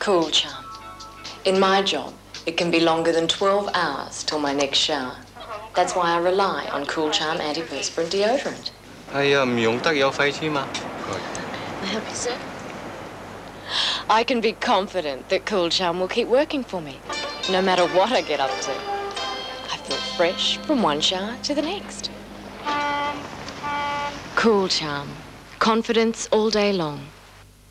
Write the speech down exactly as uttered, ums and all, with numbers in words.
Cool Charm. In my job, it can be longer than twelve hours till my next shower. That's why I rely on Cool Charm antiperspirant deodorant. 係啊，唔用得有廢黐嘛。 May I help you, sir? I can be confident that Cool Charm will keep working for me, no matter what I get up to. I feel fresh from one shower to the next. Cool Charm. Confidence all day long.